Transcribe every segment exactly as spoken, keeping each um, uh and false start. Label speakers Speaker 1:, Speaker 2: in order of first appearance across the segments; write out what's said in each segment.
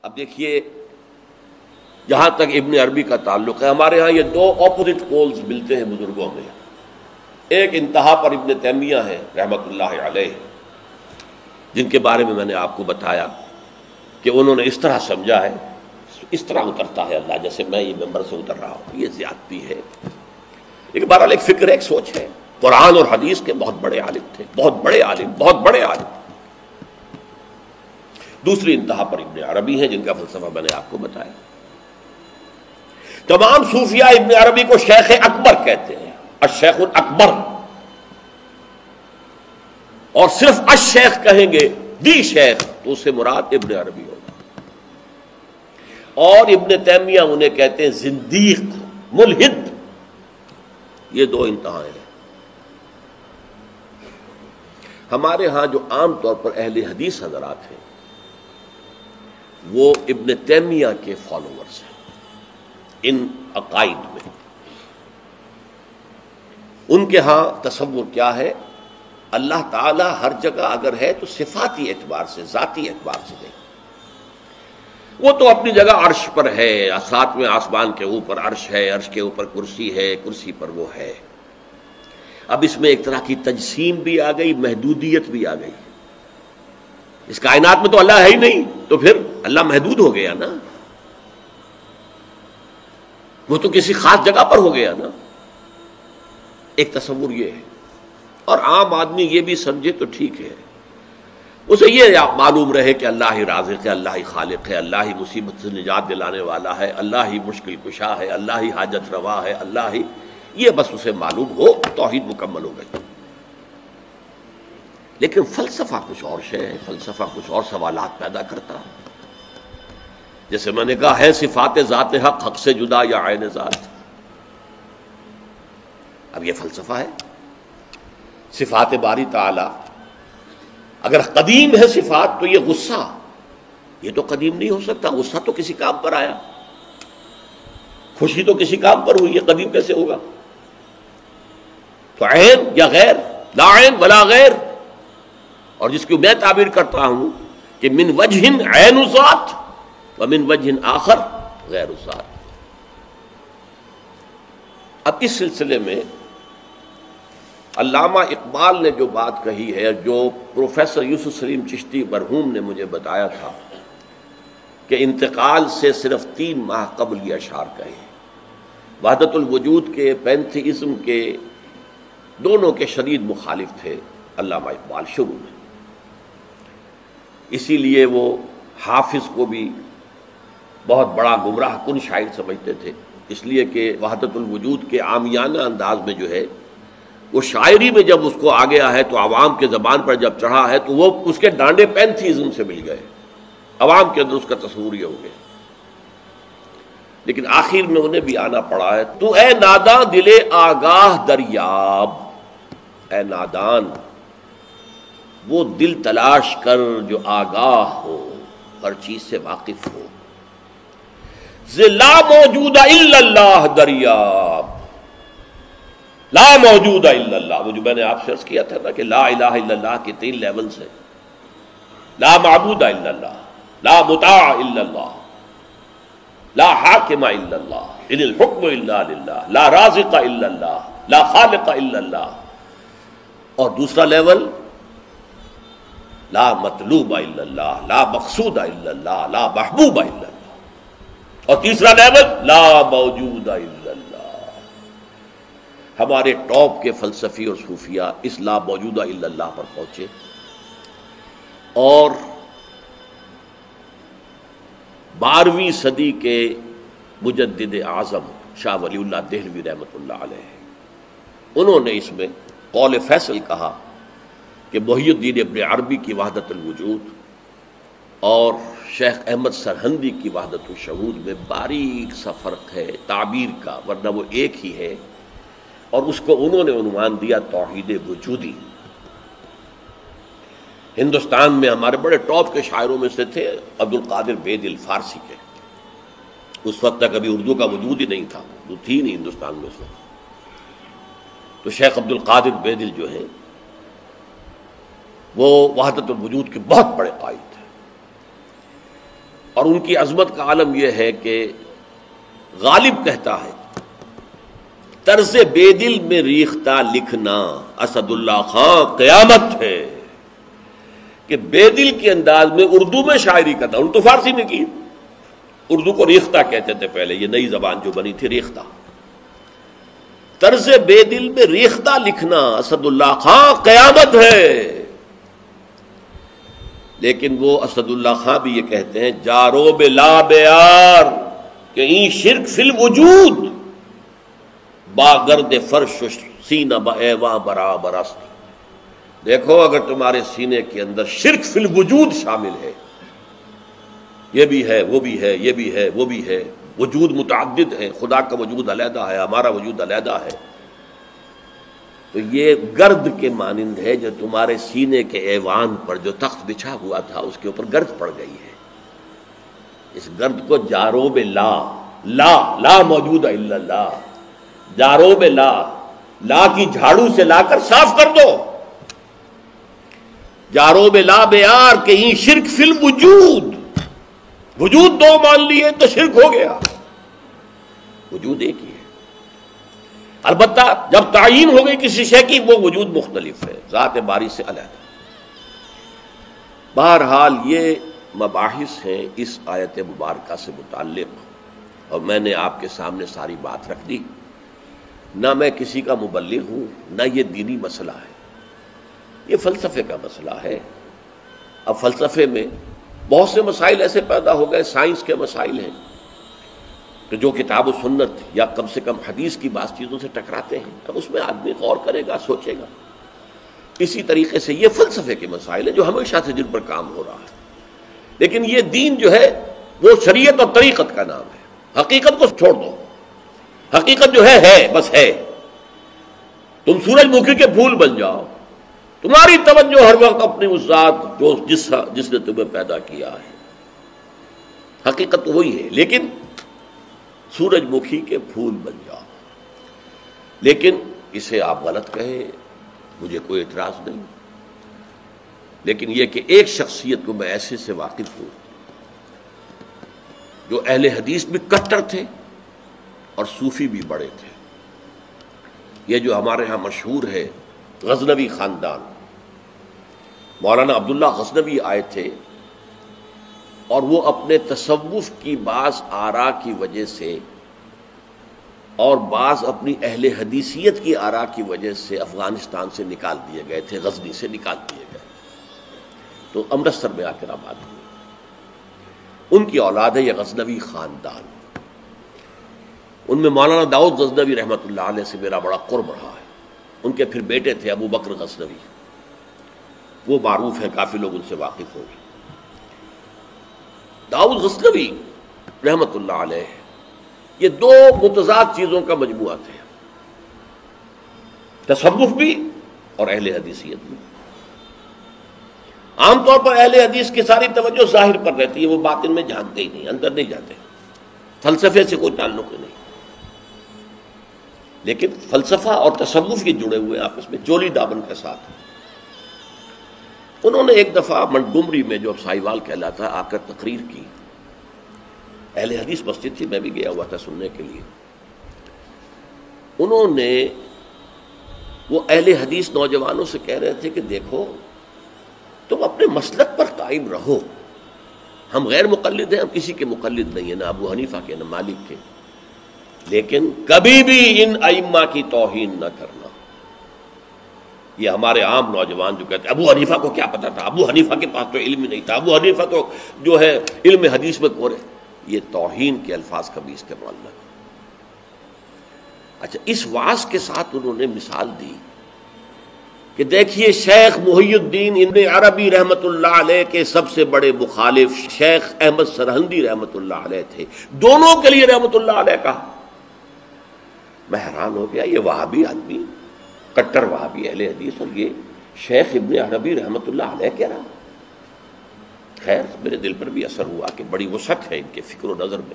Speaker 1: اب دیکھیے جہاں تک ابن عربی کا تعلق ہے، ہمارے ہاں یہ دو اپوزٹ پولز ملتے ہیں بزرگوں میں. ایک انتہا پر ابن تیمیہ ہے رحمۃ اللہ علیہ، جن کے بارے میں میں نے آپ کو بتایا کہ انہوں نے اس طرح سمجھا ہے، اس طرح اترتا ہے اللہ جیسے میں یہ ممبر سے اتر رہا ہوں، یہ زیادتی ہے. لیکن بہرحال ایک فکر ہے، ایک سوچ ہے. قرآن اور حدیث کے بہت بڑے عالم تھے، بہت بڑے عالم بہت بڑے عالم. دوسری انتہا پر ابن عربی ہیں جن کا فلسفہ میں نے آپ کو بتایا. تمام صوفیاء ابن عربی کو شیخ اکبر کہتے ہیں، الشیخ الاکبر، اور صرف الشیخ کہیں گے، دی شیخ، تو اس سے مراد ابن عربی ہوگا. اور ابن تیمیہ انہیں کہتے ہیں زندیق، ملحد. یہ دو انتہائیں ہیں. ہمارے ہاں جو عام طور پر اہل حدیث حضرات ہیں وہ ابن تیمیہ کے فالوورز ہیں ان عقائد میں. ان کے ہاں تصور کیا ہے؟ اللہ تعالی ہر جگہ اگر ہے تو صفاتی اعتبار سے، ذاتی اعتبار سے نہیں. وہ تو اپنی جگہ عرش پر ہے، ساتویں آسمان کے اوپر عرش ہے، عرش کے اوپر کرسی ہے، کرسی پر وہ ہے. اب اس میں ایک طرح کی تجسیم بھی آ گئی، محدودیت بھی آ گئی. اس کائنات میں تو اللہ ہے ہی نہیں، تو پھر اللہ محدود ہو گیا نا، وہ تو کسی خاص جگہ پر ہو گیا نا. ایک تصور یہ ہے. اور عام آدمی یہ بھی سمجھے تو ٹھیک ہے، اسے یہ معلوم رہے کہ اللہ ہی رازق ہے، اللہ ہی خالق ہے، اللہ ہی مصیبت سے نجات دلانے والا ہے، اللہ ہی مشکل کشا ہے، اللہ ہی حاجت روا ہے، اللہ ہی، یہ بس اسے معلوم ہو، توحید مکمل ہو گئی. لیکن فلسفہ کچھ اور شے ہے، فلسفہ کچھ اور سوالات پیدا کرتا ہے. جیسے میں نے کہا ہے صفات ذات حق حق سے جدا یا عین ذات. اب یہ فلسفہ ہے. صفات باری تعالی اگر قدیم ہے صفات تو یہ غصہ، یہ تو قدیم نہیں ہو سکتا. غصہ تو کسی کام پر آیا، خوشی تو کسی کام پر ہوئی، یہ قدیم کیسے ہوگا؟ تو عین یا غیر، لا عین ولا غیر. اور جس کی میں تعبیر کرتا ہوں کہ من وجہ عین ذات ومن وجہ آخر غیر ذات. اب اس سلسلے میں علامہ اقبال نے جو بات کہی ہے، جو پروفیسر یوسف سلیم چشتی مرحوم نے مجھے بتایا تھا کہ انتقال سے صرف تین ماہ قبل یہ اشعار کہے. وحدت الوجود کے، پینتھیزم کے، دونوں کے شدید مخالف تھے علامہ اقبال شروع میں. اسی لیے وہ حافظ کو بھی بہت بڑا گمراہ کن شاعر سمجھتے تھے، اس لیے کہ وحدت الوجود کے عامیانہ انداز میں جو ہے وہ شاعری میں جب اس کو آ گیا ہے تو عوام کے زبان پر جب چڑھا ہے تو وہ اس کے ڈانڈے پینتھیزم سے مل گئے، عوام کے اندر اس کا تصور یہ ہو گیا. لیکن آخر میں انہیں بھی آنا پڑا ہے. تو اے ناداں دل آگاہ دریاب، اے نادان وہ دل تلاش کر جو آگاہ ہو، ہر چیز سے واقف ہو. ز لا موجود الا اللہ دریاب، لا موجود الا اللہ، وہ جو میں نے آپ سے عرض کیا تھا نا کہ لا الہ الا اللہ کے تین لیولز ہیں. لا معبود الا اللہ، لا مطاع الا اللہ، لا حاکم الا اللہ، ان الحکم الا للہ، لا رازق الا اللہ، لا خالق الا اللہ. اور دوسرا لیول لا مطلوب الا اللہ، لا مقصود الا اللہ، لا محبوب الا اللہ. اور تیسرا لیول لا موجود الا اللہ. ہمارے ٹاپ کے فلسفی اور صوفیاء اس لا موجودہ الا اللہ پر پہنچے. اور بارہویں صدی کے مجدد اعظم شاہ ولی اللہ دہلوی رحمۃ اللہ علیہ، انہوں نے اس میں قول فیصل کہا کہ محی الدین ابن عربی کی وحدت الوجود اور شیخ احمد سرہندی کی وحدت الشہود میں باریک سا فرق ہے تعبیر کا، ورنہ وہ ایک ہی ہے. اور اس کو انہوں نے عنوان دیا توحید وجودی. ہندوستان میں ہمارے بڑے ٹاپ کے شاعروں میں سے تھے عبد القادر بیدل فارسی کے. اس وقت تک ابھی اردو کا وجود ہی نہیں تھا، اردو تھی نہیں ہندوستان میں اس وقت. تو شیخ عبد القادر بیدل جو ہیں وہ وحدت الوجود کے بہت بڑے قائد تھے. اور ان کی عظمت کا عالم یہ ہے کہ غالب کہتا ہے طرز بے دل میں ریختہ لکھنا اسد اللہ خان قیامت ہے، کہ بے دل کے انداز میں اردو میں شاعری کرتا، ان تو فارسی میں کی، اردو کو ریختہ کہتے تھے پہلے، یہ نئی زبان جو بنی تھی ریختہ، طرز بے دل میں ریختہ لکھنا اسد اللہ خان قیامت ہے۔ لیکن وہ اسد اللہ خان بھی یہ کہتے ہیں جارو بلا بیار کہ این شرک فی الوجود باگرد فرش سینہ با ایواں برابر است۔ دیکھو اگر تمہارے سینے کے اندر شرک فی الوجود شامل ہے، یہ بھی ہے وہ بھی ہے یہ بھی ہے وہ بھی ہے، وجود متعدد ہے، خدا کا وجود علیحدہ ہے، ہمارا وجود علیحدہ ہے، تو یہ گرد کے مانند ہے جو تمہارے سینے کے ایوان پر جو تخت بچھا ہوا تھا اس کے اوپر گرد پڑ گئی ہے۔ اس گرد کو جاروب لا لا لا موجود الا اللہ، جاروب لا لا کی جھاڑو سے لا کر صاف کر دو، جاروب لا بیار کہیں شرک فی الوجود، وجود دو مان لیے تو شرک ہو گیا، وجود ایک ہی ہے۔ البتہ جب تعین ہو گئی کسی شے کی وہ وجود مختلف ہے، ذات باری سے علیحدہ۔ بہرحال یہ مباحث ہیں اس آیت مبارکہ سے متعلق، اور میں نے آپ کے سامنے ساری بات رکھ دی۔ نہ میں کسی کا مبلغ ہوں، نہ یہ دینی مسئلہ ہے، یہ فلسفے کا مسئلہ ہے۔ اب فلسفے میں بہت سے مسائل ایسے پیدا ہو گئے، سائنس کے مسائل ہیں کہ جو کتاب و سنت یا کم سے کم حدیث کی بعض چیزوں سے ٹکراتے ہیں، اب اس میں آدمی غور کرے گا، سوچے گا۔ اسی طریقے سے یہ فلسفے کے مسائل ہیں جو ہمیشہ سے جن پر کام ہو رہا ہے، لیکن یہ دین جو ہے وہ شریعت اور طریقت کا نام ہے۔ حقیقت کو چھوڑ دو، حقیقت جو ہے ہے بس ہے۔ تم سورج مکھی کے پھول بن جاؤ، تمہاری توجہ ہر وقت اپنی اس ذات جو جس جس نے تمہیں پیدا کیا ہے، حقیقت تو وہی ہے، لیکن سورج مکھی کے پھول بن جاؤ۔ لیکن اسے آپ غلط کہیں، مجھے کوئی اعتراض نہیں، لیکن یہ کہ ایک شخصیت کو میں ایسے سے واقف ہوں جو اہل حدیث بھی کٹر تھے اور صوفی بھی بڑے تھے۔ یہ جو ہمارے ہاں مشہور ہے غزنوی خاندان، مولانا عبداللہ غزنوی آئے تھے اور وہ اپنے تصوف کی بعض آراء کی وجہ سے اور بعض اپنی اہل حدیثیت کی آراء کی وجہ سے افغانستان سے نکال دیے گئے تھے، غزنی سے نکال دیے گئے، تو امرتسر میں آ کر آباد ہوئے۔ ان کی اولاد ہے یہ غزنوی خاندان، ان میں مولانا داؤد غزنوی رحمۃ اللہ علیہ سے میرا بڑا قرب رہا ہے۔ ان کے پھر بیٹے تھے ابو بکر غزنوی، وہ معروف ہیں، کافی لوگ ان سے واقف ہوں گے۔ داؤد غزنوی رحمۃ اللہ علیہ یہ دو متضاد چیزوں کا مجموعہ تھے، تصوف بھی اور اہل حدیثیت بھی۔ عام طور پر اہل حدیث کی ساری توجہ ظاہر پر رہتی ہے، وہ باطن میں جانتے ہی نہیں، اندر نہیں جاتے، فلسفے سے کوئی تعلق نہیں، لیکن فلسفہ اور تصوف یہ جڑے ہوئے آپس میں چولی دامن کے ساتھ۔ انہوں نے ایک دفعہ منٹگمری میں جو اب سائیوال کہلاتا ہے آ کر تقریر کی، اہل حدیث مسجد تھی، میں بھی گیا ہوا تھا سننے کے لیے۔ انہوں نے وہ اہل حدیث نوجوانوں سے کہہ رہے تھے کہ دیکھو تم اپنے مسلک پر قائم رہو، ہم غیر مقلد ہیں، ہم کسی کے مقلد نہیں ہیں، نہ ابو حنیفہ کے نہ مالک کے، لیکن کبھی بھی ان ائمہ کی توہین نہ کرنا۔ یہ ہمارے عام نوجوان جو کہتے ہیں ابو حنیفہ کو کیا پتا تھا، ابو حنیفہ کے پاس تو علم ہی نہیں تھا، ابو حنیفہ تو جو ہے علم حدیث میں کورے، یہ توہین کے الفاظ کبھی استعمال نہ کریں۔ اچھا، اس واعظ کے ساتھ انہوں نے مثال دی کہ دیکھیے شیخ محی الدین ابن عربی رحمۃ اللہ علیہ کے سب سے بڑے مخالف شیخ احمد سرہندی رحمۃ اللہ علیہ تھے، دونوں کے لیے رحمۃ اللہ علیہ کہا۔ میں حیران ہو گیا، یہ وہابی آدمی، کٹر وہابی اہل حدیث، اور یہ شیخ ابن عربی رحمۃ اللہ علیہ کہہ رہا۔ خیر میرے دل پر بھی اثر ہوا کہ بڑی وسعت ہے ان کے فکر و نظر میں۔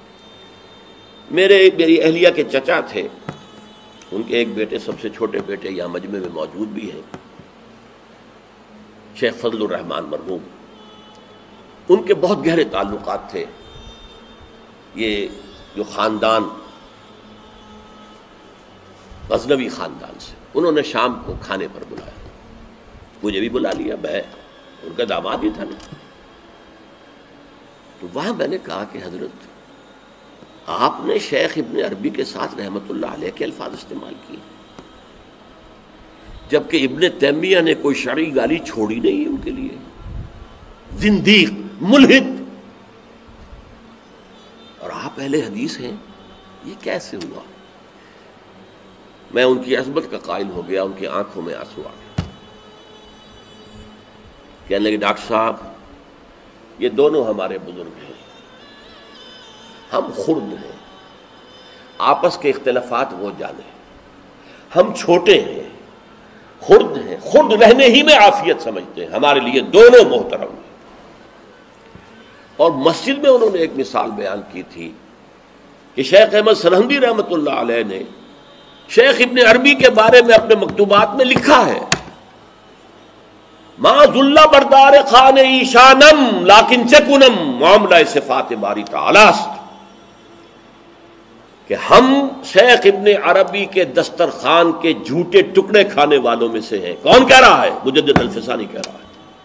Speaker 1: میرے میری اہلیہ کے چچا تھے، ان کے ایک بیٹے، سب سے چھوٹے بیٹے یہاں مجمع میں موجود بھی ہیں، شیخ فضل الرحمان مرحوم۔ ان کے بہت گہرے تعلقات تھے یہ جو خاندان غزنوی خاندان سے. انہوں نے شام کو کھانے پر بلایا، مجھے بھی بلا لیا، میں ان کا داماد ہی تھا نا. تو وہاں میں نے کہا کہ حضرت آپ نے شیخ ابن عربی کے ساتھ رحمت اللہ علیہ کے الفاظ استعمال کیے، جبکہ ابن تیمیہ نے کوئی شرعی گالی چھوڑی نہیں ان کے لیے. زندیق، ملحد، اور آپ اہل حدیث ہیں، یہ کیسے ہوا؟ میں ان کی عظمت کا قائل ہو گیا، ان کی آنکھوں میں آنسو آ گیا. کہنے لگے ڈاکٹر صاحب یہ دونوں ہمارے بزرگ ہیں، ہم خرد ہیں، آپس کے اختلافات وہ جانے، ہم چھوٹے ہیں، خرد ہیں، خرد رہنے ہی میں عافیت سمجھتے ہیں، ہمارے لیے دونوں محترم ہیں. اور مسجد میں انہوں نے ایک مثال بیان کی تھی کہ شیخ احمد سرہندی رحمۃ اللہ علیہ نے شیخ ابن عربی کے بارے میں اپنے مکتوبات میں لکھا ہے، ما ذل بردار خان ایشانم لیکن چکنم معاملہ صفات باری تعالی است، کہ ہم شیخ ابن عربی کے دسترخوان کے جھوٹے ٹکڑے کھانے والوں میں سے ہیں. کون کہہ رہا ہے؟ مجدد الفسانی کہہ رہا ہے.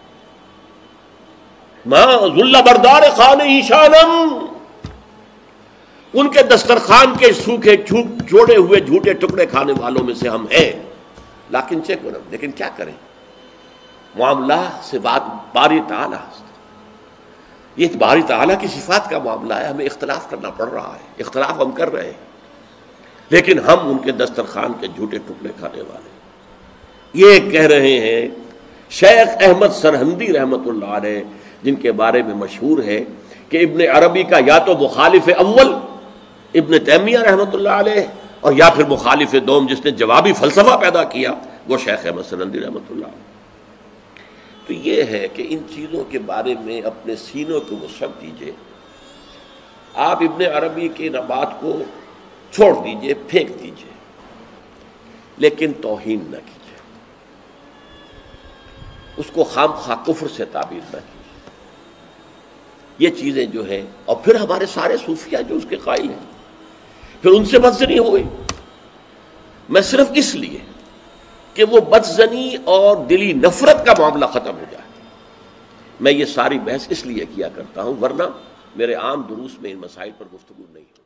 Speaker 1: ما ذل بردار خان ایشانم، ان کے دسترخوان کے سوکھے جوڑے ہوئے جھوٹے ٹکڑے کھانے والوں میں سے ہم ہیں. لیکن چکنم، لیکن کیا کریں، معاملہ صفات باری تعالی است، یہ باری تعالیٰ کی صفات کا معاملہ ہے، ہمیں اختلاف کرنا پڑ رہا ہے، اختلاف ہم کر رہے ہیں، لیکن ہم ان کے دسترخوان کے جھوٹے ٹکڑے کھانے والے. یہ کہہ رہے ہیں شیخ احمد سرہندی رحمت اللہ علیہ، جن کے بارے میں مشہور ہے کہ ابن عربی کا یا تو مخالف اول ابن تیمیہ رحمت اللہ علیہ، اور یا پھر مخالف دوم جس نے جوابی فلسفہ پیدا کیا وہ شیخ احمد سرہندی رحمت اللہ علیہ. تو یہ ہے کہ ان چیزوں کے بارے میں اپنے سینوں کو وسعت دیجئے. آپ ابن عربی کی بات کو چھوڑ دیجئے، پھینک دیجئے، لیکن توہین نہ کیجئے، اس کو خام خواہ کفر سے تعبیر نہ کیجئے. یہ چیزیں جو ہیں، اور پھر ہمارے سارے صوفیہ جو اس کے قائل ہیں، پھر ان سے بدزنی ہو گئی. میں صرف اس لیے کہ وہ بدزنی اور دلی نفرت کا معاملہ ختم ہو جائے، میں یہ ساری بحث اس لیے کیا کرتا ہوں، ورنہ میرے عام دروس میں ان مسائل پر گفتگو نہیں.